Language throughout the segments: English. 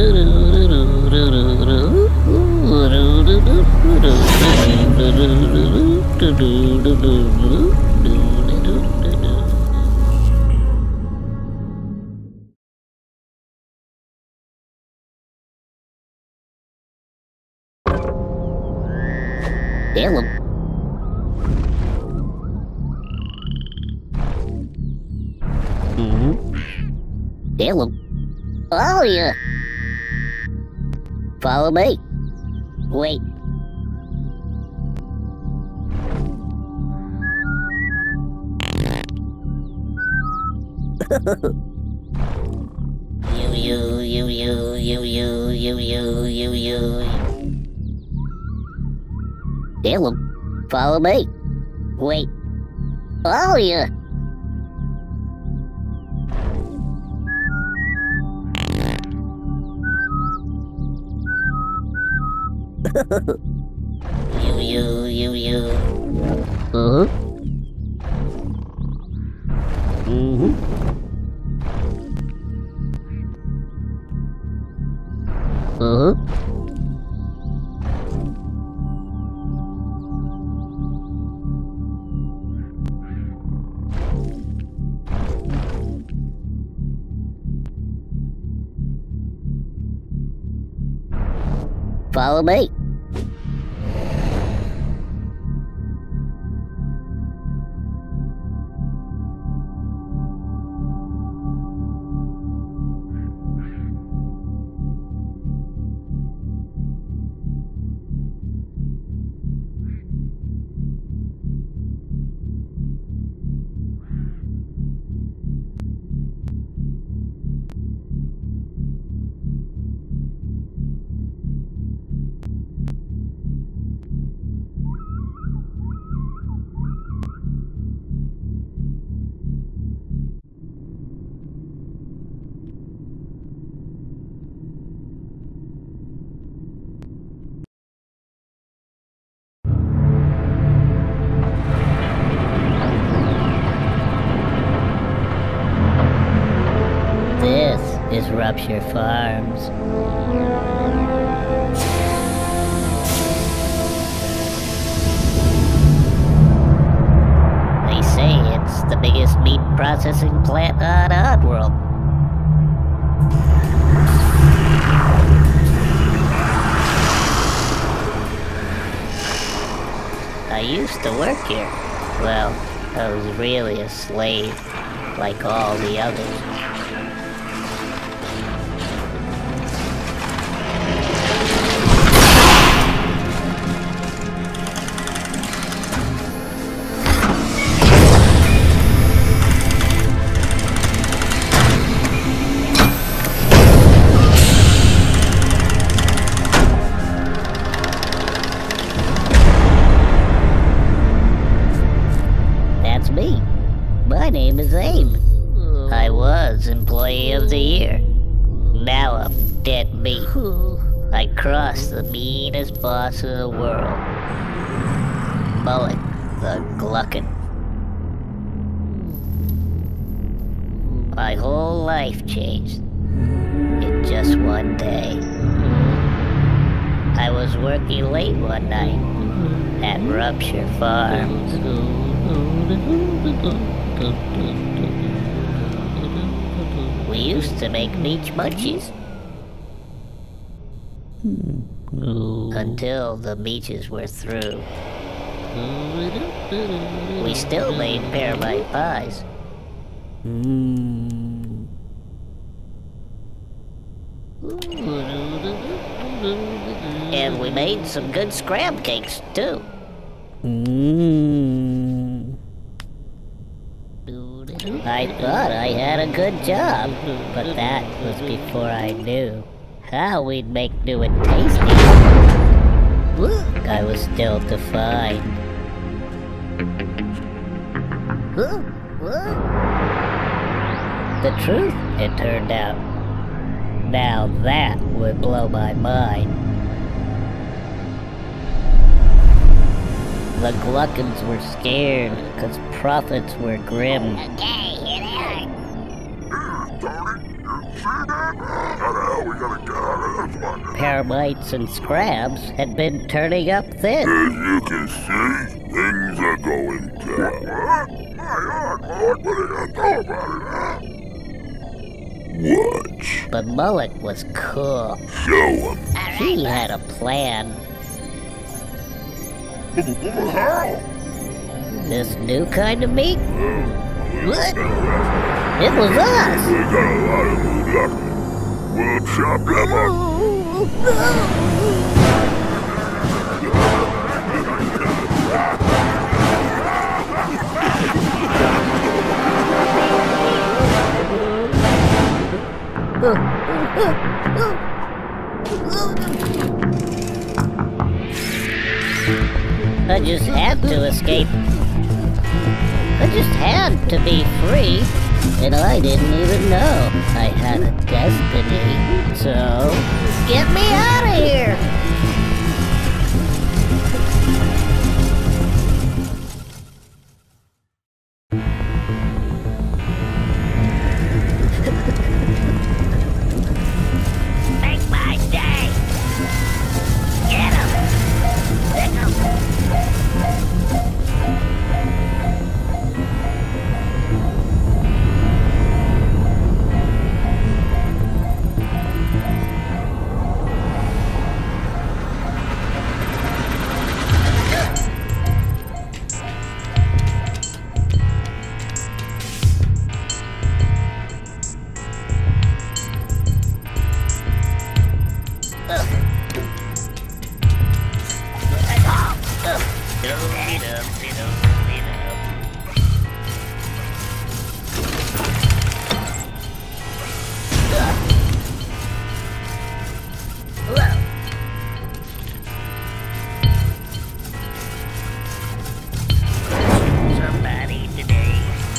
Hello. Hello. Oh, yeah. Follow me. Wait. You. Hello. Follow me. Wait. Oh, yeah. You. Uh-huh. Uh-huh. Follow me. This is Rupture Farms. They say it's the biggest meat processing plant on Oddworld. I used to work here. Well, I was really a slave, like all the others. Me. My name is Abe. I was Employee of the Year. Now I'm dead meat. I crossed the meanest boss in the world. Mullet the Gluckin. My whole life changed in just one day. I was working late one night at Rupture Farms. We used to make meat munchies. Until the meaches were through. We still made pearlite pies. And we made some good scrab cakes, too. I thought I had a good job, but that was before I knew how we'd make new and tasty. I was still to find. The truth, it turned out. Now that would blow my mind. The Gluckins were scared, because profits were grim. Okay, hit it. Tony, you see that? How the hell we gonna get out Paramites and scrabs had been turning up thin. As you can see, things are going down. What are you gonna do about it, huh? Watch. But Mullet was cool. Show him. He had a plan. How? This new kind of meat? What? It was us! We got a lot of them left. We'll chop them up. I just had to escape. I just had to be free. And I didn't even know I had a destiny. So, get me out of here! Make my day! Get him! Pick him! Somebody today.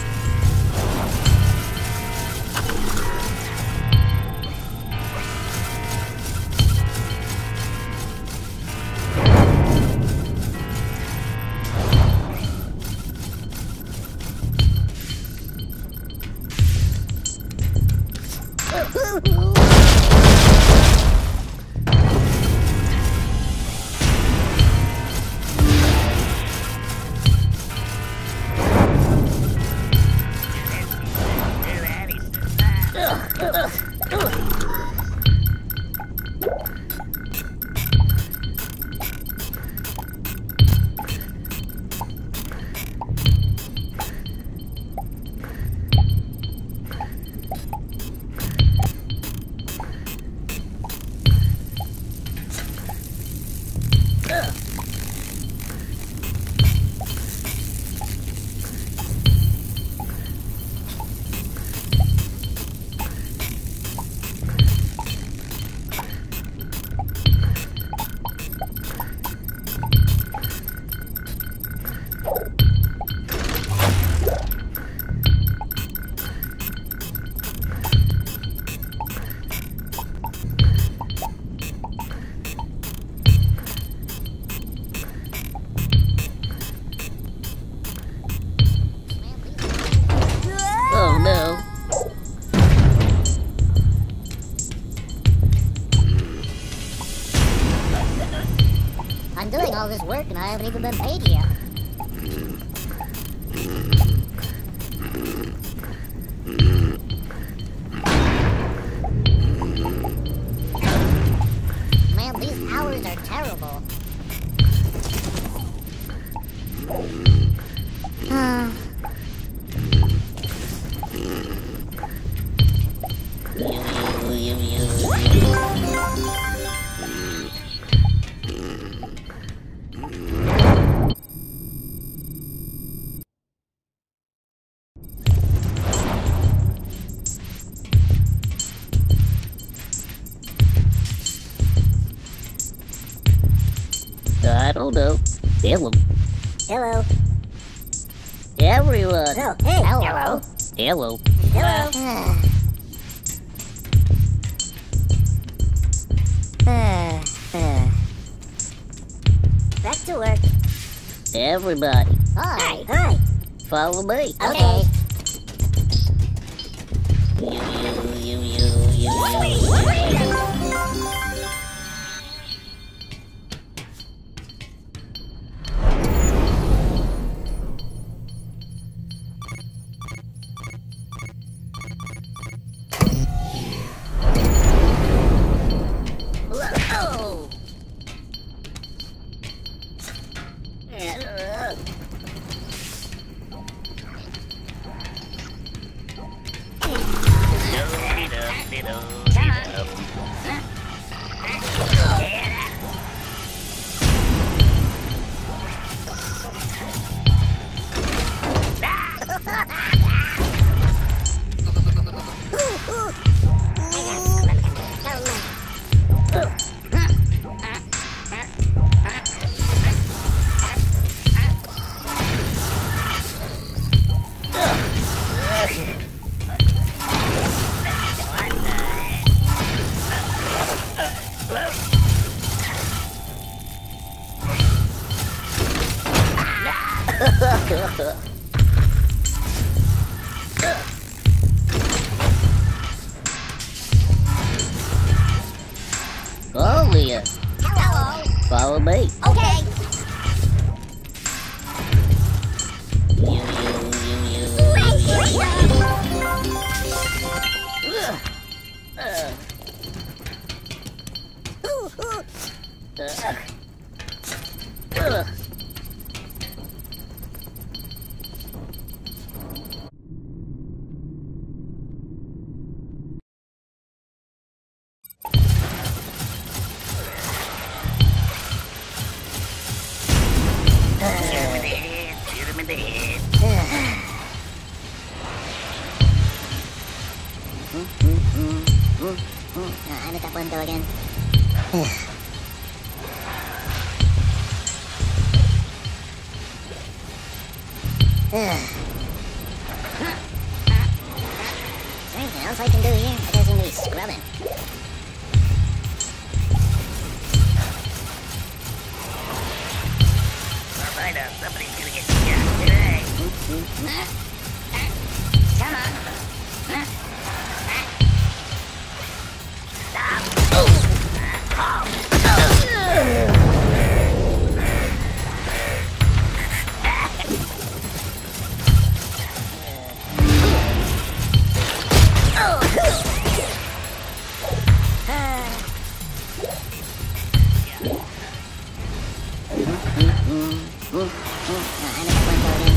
Oh no. I'm doing all this work and I haven't even been paid yet. Man, these hours are terrible. I don't know. Hello. Hello. Everyone. Oh, hey. Hello. Hello. Hello. Back to work. Everybody. Hi. Hi. Follow me. Okay. Oh, Leah. Hello. Follow me. Okay. Shoot him in the head. I'm at that window again. Is there anything else I can do here? I guess seem to be scrubbing. Find out somebody's gonna get shot today. Come on. I'm at that window again.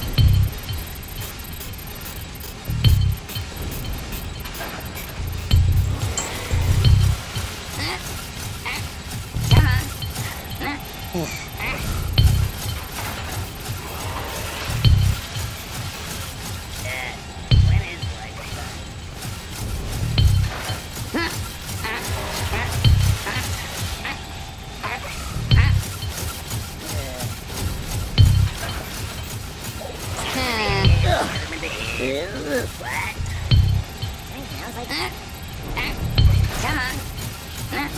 Come on. When is life? What? Anything else I can... Come on.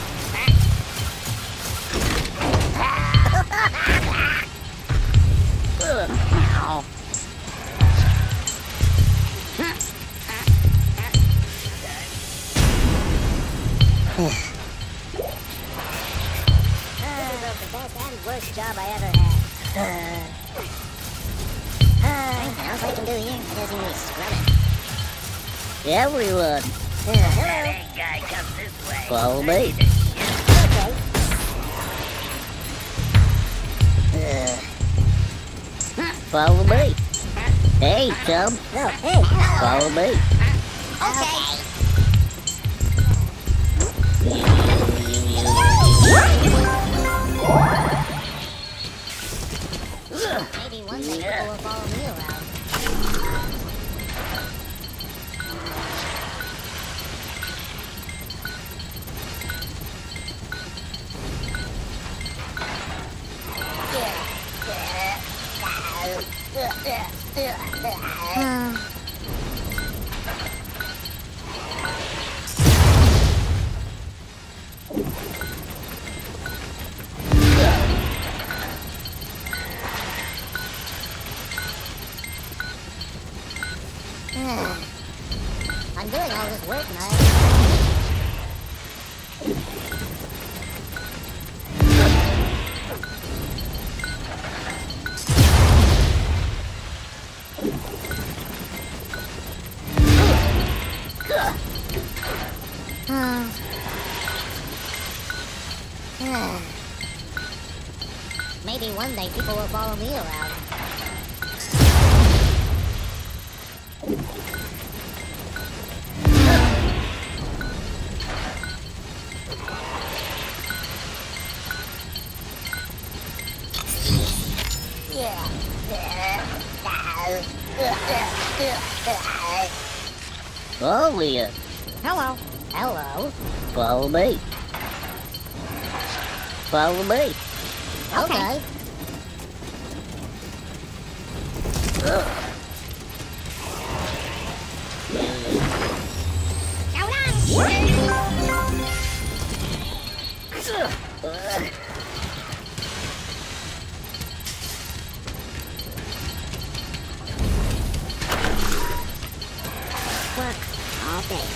The best and worst job I ever had. Anything else I can do here? I guess seem to be scrubbing. Everyone, Hello. guy comes this way. Follow me. Okay. Follow me. Hey, chum. Oh, hey. Follow me. Okay. Maybe one day people will follow me around. I'm doing all this work and maybe one one day people will follow me around. Oh, Leah. Hello. Hello. Follow me. Follow me. Okay. Work all day.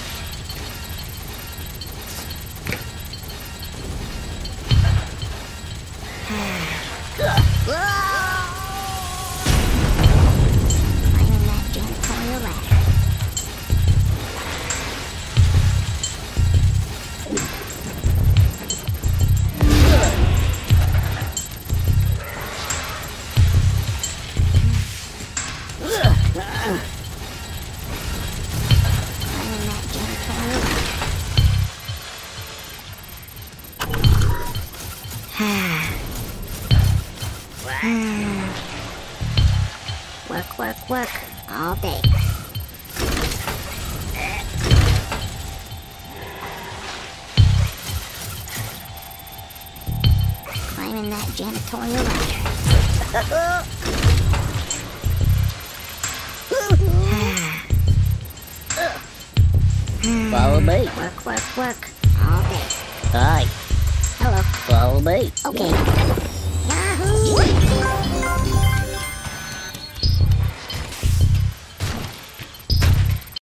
Climbing that janitorial ladder. Climbing that janitorial ladder. Work, work, work all day. Climbing that janitorial ladder. Follow me. Work, work, work all day. Hi. Hello. Follow me. Okay. Yahoo!